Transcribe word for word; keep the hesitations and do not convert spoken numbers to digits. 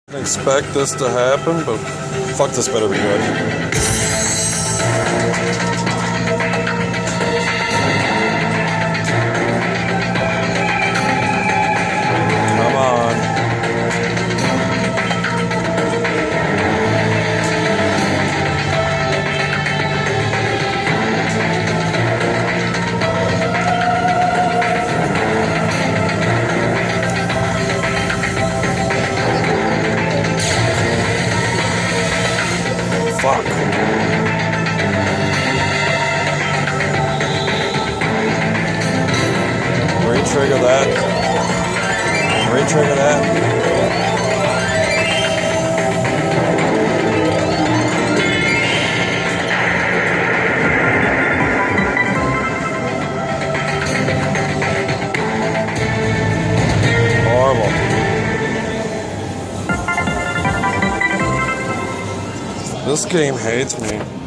Didn't expect this to happen, but fuck, this better be good. Come on. Fuck. Re-trigger that. Re-trigger that. Horrible. This game hates me.